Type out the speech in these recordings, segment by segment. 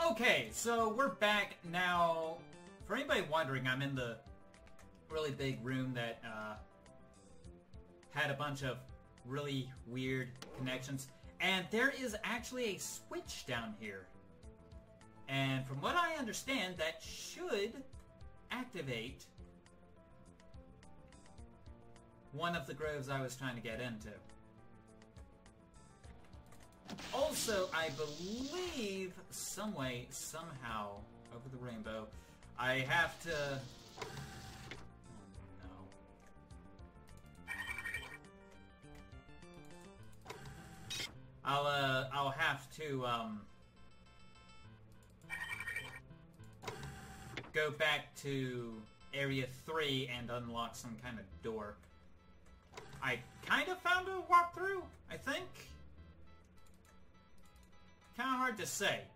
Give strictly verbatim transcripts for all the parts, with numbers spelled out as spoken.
Okay, so we're back now. For anybody wondering, I'm in the really big room that uh, had a bunch of really weird connections. And there is actually a switch down here. And from what I understand, that should activate one of the groves I was trying to get into. Also, I believe some way, somehow, over the rainbow, I have to... Oh, no. I'll, uh, I'll have to, um... go back to Area three and unlock some kind of door. I kind of found a walkthrough, I think? Kind of hard to say.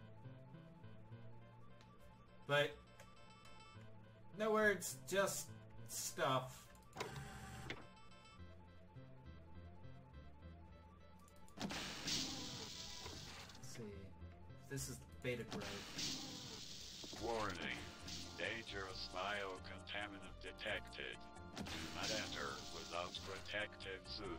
But no words, just stuff. Let's see. This is Beta Grove. Warning. Dangerous biocontaminant detected. Do not enter without protective suit.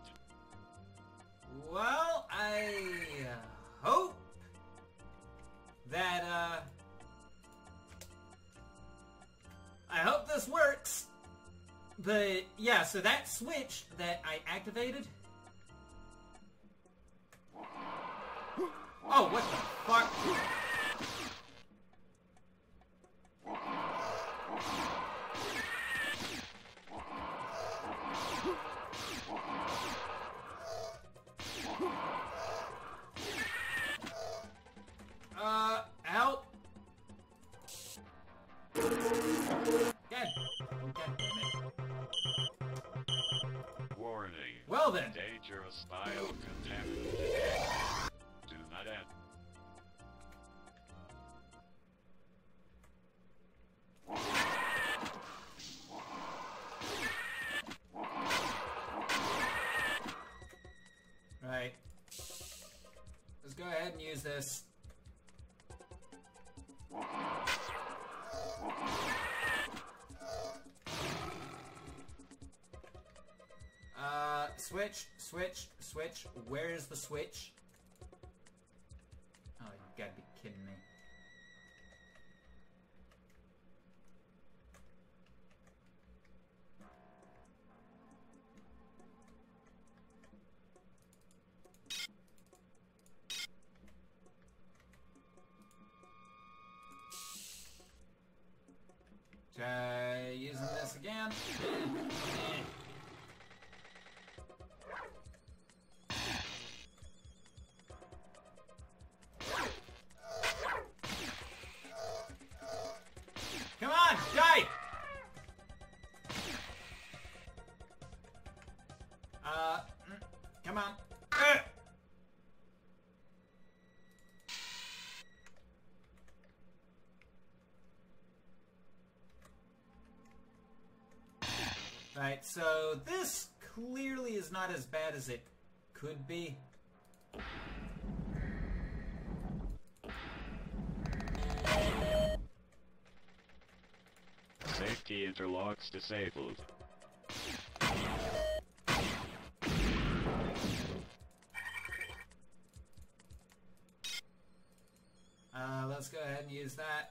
Well, I hope that, uh... I hope this works. But, yeah, so that switch that I activated... Oh, what the fuck? Uh, help! God, God damn it. Warning. Well then. Dangerous biocontaminant detected. Do not enter. Right. Let's go ahead and use this. Uh, switch, switch, switch. Where is the switch? Oh, you gotta be kidding me. Try using this again. Come on, die! Uh, mm, come on. Uh. Right, so this clearly is not as bad as it could be. Safety interlocks disabled. Uh, let's go ahead and use that.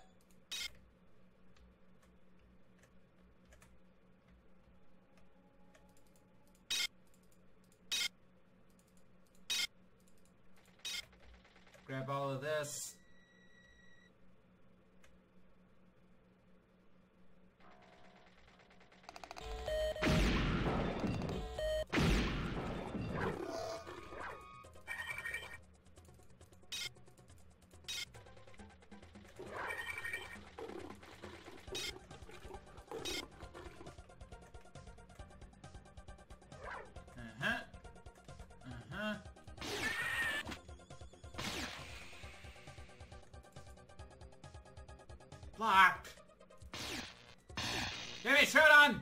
Grab all of this. Uh-huh. Uh-huh. Block! Give me shirt on!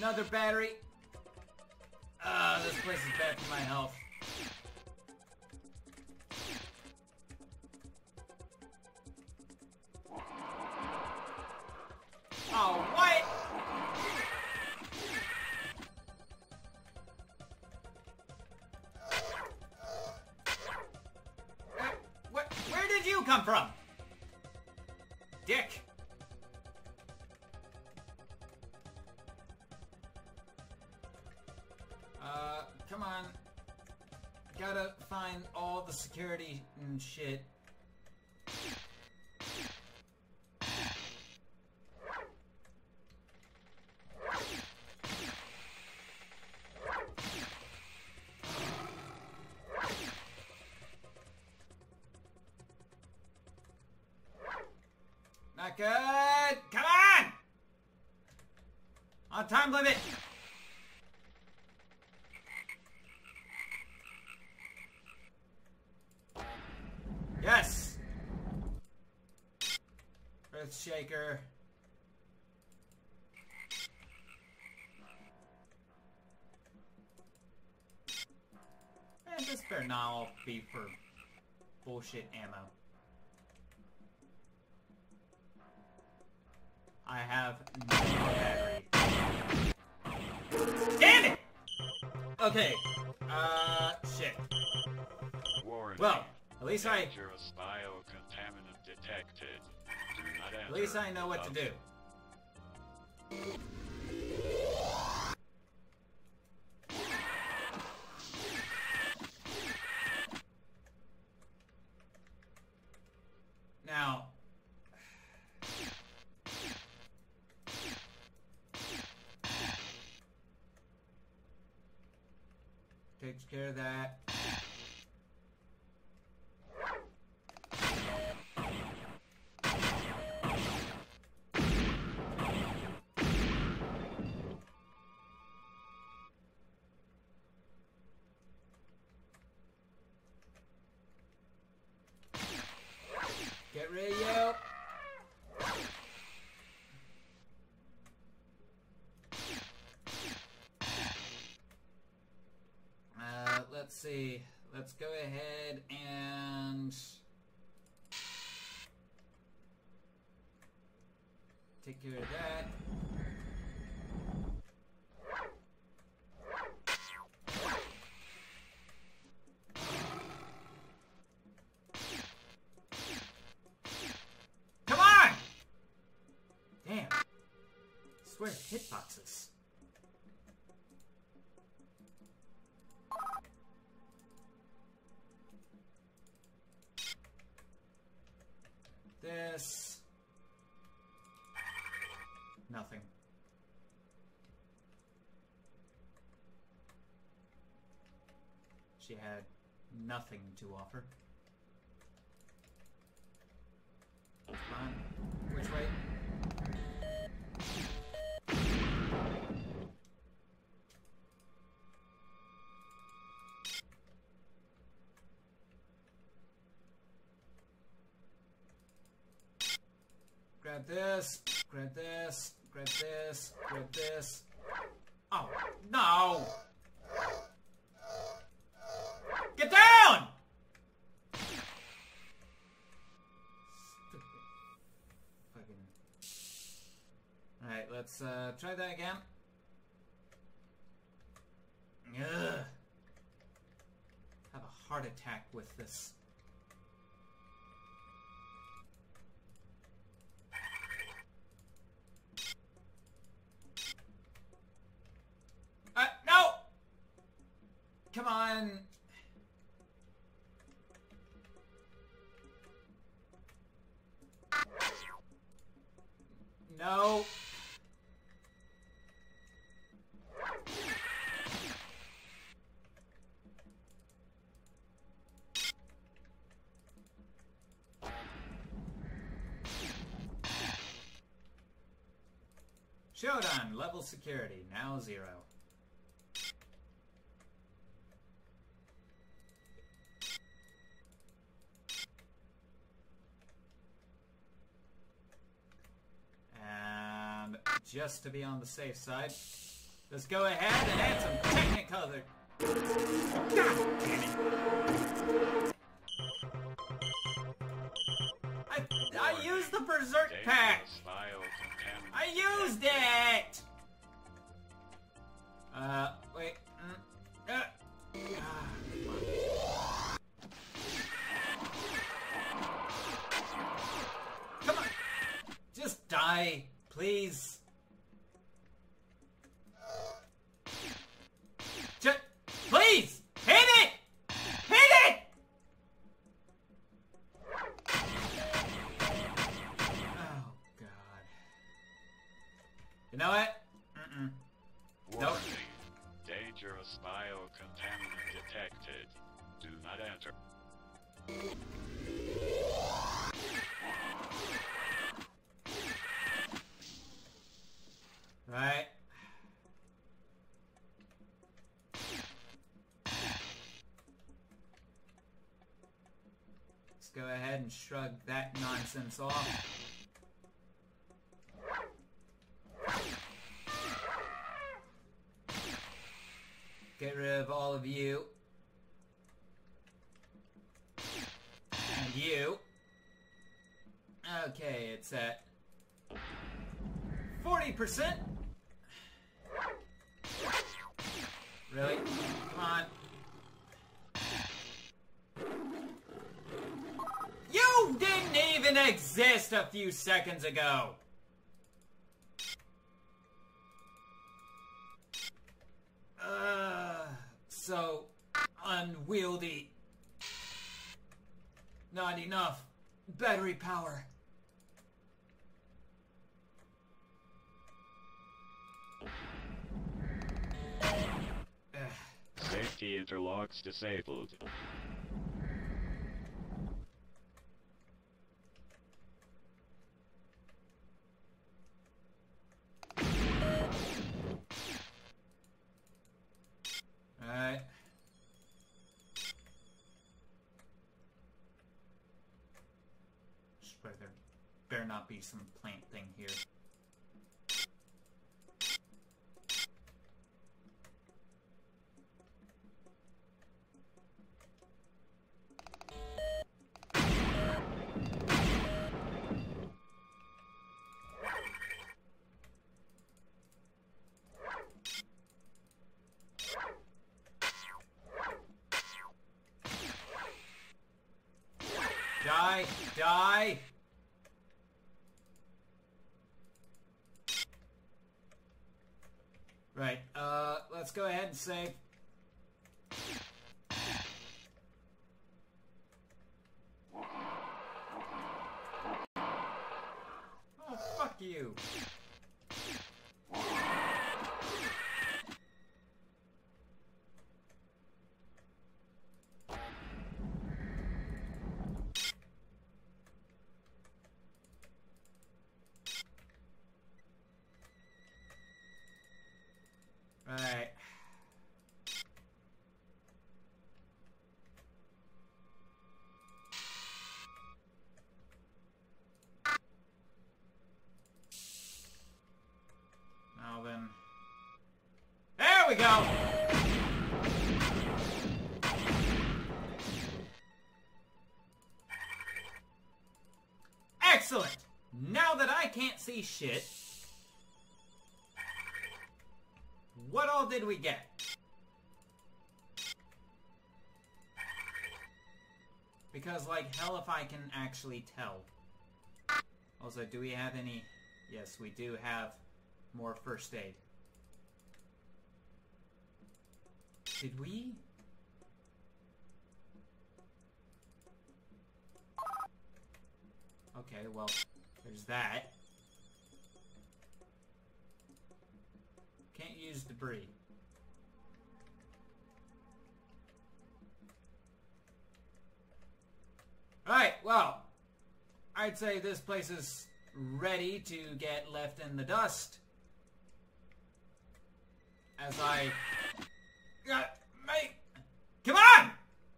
Another battery. Ah, this place is bad for my health. Oh, what? Uh, what? Where did you come from? Dick. Uh, come on. Gotta find all the security and shit. Not good! Come on! On time limit! Yes! Earthshaker. And this better not all be for bullshit ammo. I have no battery. Damn it! Okay. Uh, shit. Warning. Well, at least I... Dangerous biocontaminant detected. Do not enter At least I know what to do. Now... Takes care of that. Get rid of you. Uh, let's see. Let's go ahead and take care of that. Come on! Damn. I swear, hitboxes. This. Nothing. She had nothing to offer. Come on. Which way? Grab this, grab this, grab this, grab this. Oh, no! Get down! Stupid. Fucking. Alright, let's uh, try that again. Ugh. Have a heart attack with this. Uh, no! Come on. No. Shodan, level security, now zero. And just to be on the safe side, Let's go ahead and add some Technicolor. God damn it. I, I used the Berserk pack. I used it. Uh, wait. Mm, uh, ah, come on. Just die, please. Just, please! Hit it! Hit it! Oh, God. You know what? Mm-mm. Warning. Nope. Dangerous biocontaminant detected. Do not enter. Right. Let's go ahead and shrug that nonsense off. Get rid of all of you. And you. Okay, it's at forty percent. Really? Come on. You didn't even exist a few seconds ago! Uh, so unwieldy. Not enough battery power. Safety interlocks disabled. Alright. Swear there better not be some plant thing here. Die! Die! Right, uh, let's go ahead and save. Oh, fuck you. Right. Now then. There we go! Excellent! Now that I can't see shit, what all did we get? Because, like, hell if I can actually tell. Also, do we have any... Yes, we do have more first aid. Did we? Okay, well, there's that. Can't use debris. Alright, well, I'd say this place is ready to get left in the dust. As I... Uh, make... Come on!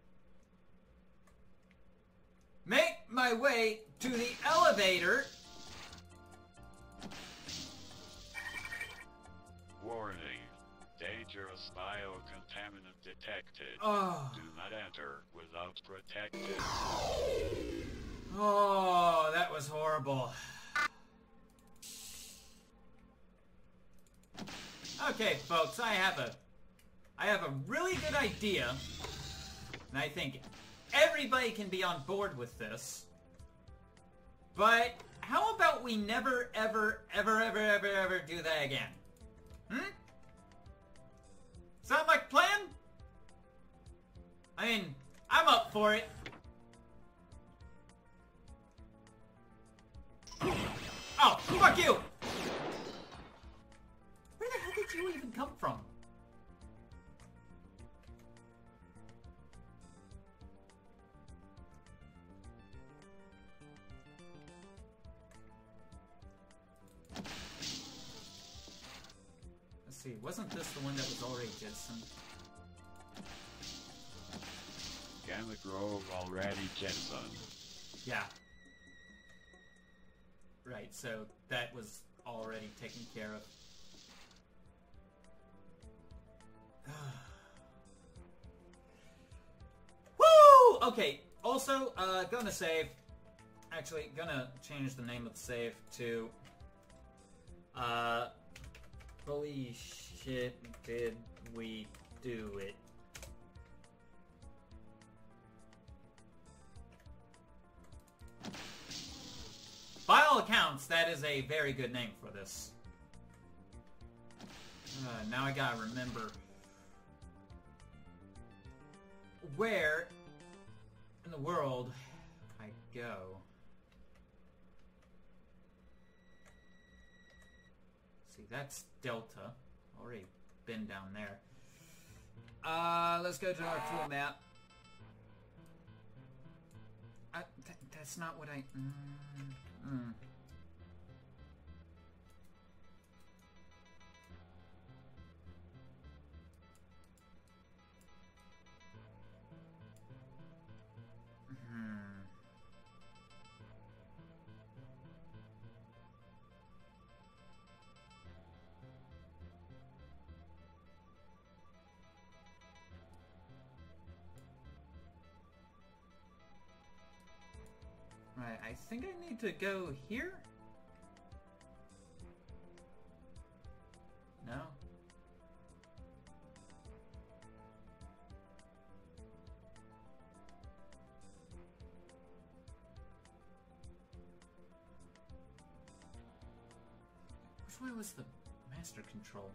Make my way to the elevator. Warning. dangerous biocontaminant detected. Oh. Do not enter without protected. Oh, that was horrible. Okay, folks, I have a I have a really good idea. And I think everybody can be on board with this. But how about we never, ever, ever, ever, ever, ever do that again? Hmm? Sound like a plan? I mean, I'm up for it. Oh, fuck you! Where the hell did you even come from? Let's see, wasn't this the one that was already jettisoned? Gamma Grove already jettisoned. Yeah. Right, so that was already taken care of. Woo! Okay, also, uh, gonna save. Actually, gonna change the name of the save to... Uh... Holy shit, did we do it? By all accounts, that is a very good name for this. Uh, now I gotta remember where in the world I go. See, that's Delta. Already been down there. Uh, let's go to our tool map. Uh, th that's not what I... Mm, mm. Hmm. Right, I think I need to go here? No? Which way was the master control?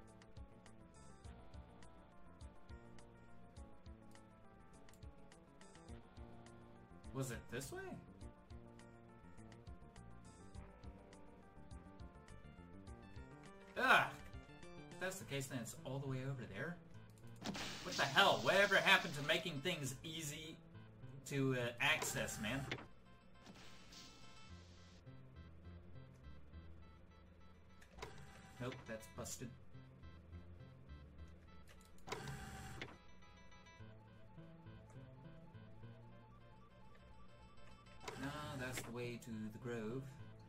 Was it this way? Ah! If that's the case, then it's all the way over there? What the hell? Whatever happened to making things easy to uh, access, man? Nope, that's busted. No, that's the way to the grove.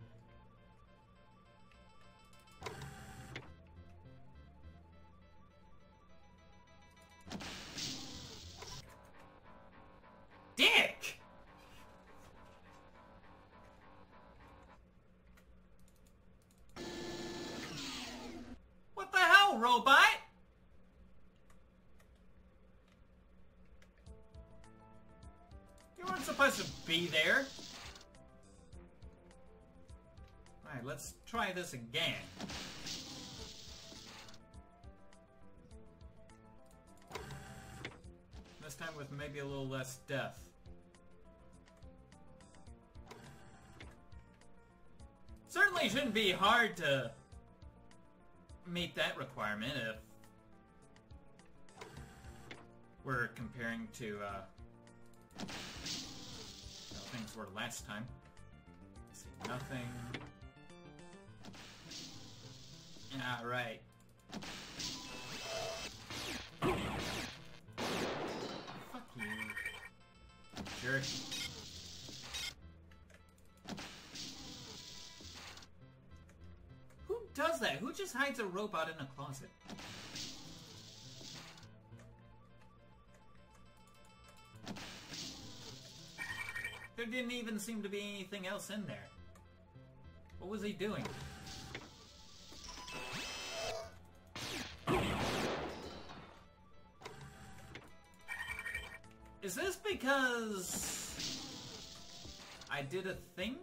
Dick! What the hell, robot? You weren't supposed to be there. Alright, let's try this again. This time with maybe a little less death. Certainly shouldn't be hard to meet that requirement if we're comparing to uh, how things were last time. Let's see, nothing. Yeah, right. Fuck you. Jerk. Who does that? Who just hides a robot in a closet? There didn't even seem to be anything else in there. What was he doing? Is this because I did a thing?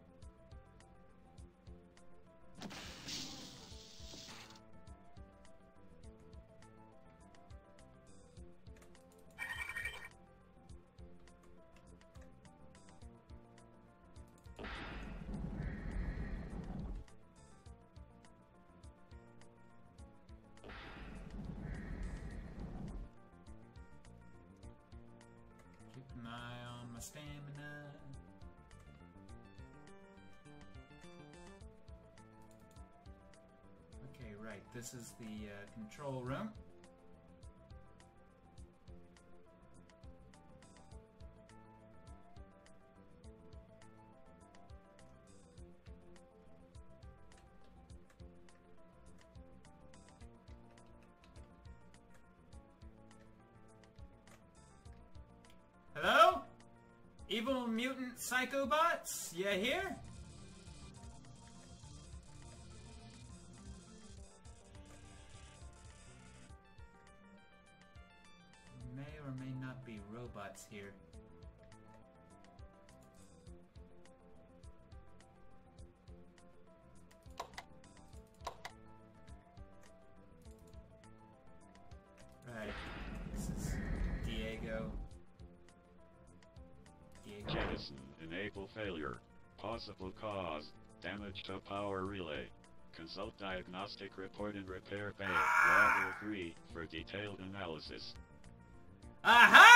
Keep an eye on my stamina. Okay, right. This is the uh, control room. Hello? Evil mutant psychobots? You here? May or may not be robots here. Right. This is Diego. Diego. Jettison, enable failure. Possible cause, damage to power relay. Consult diagnostic report and repair bay, level three, for detailed analysis. Aha!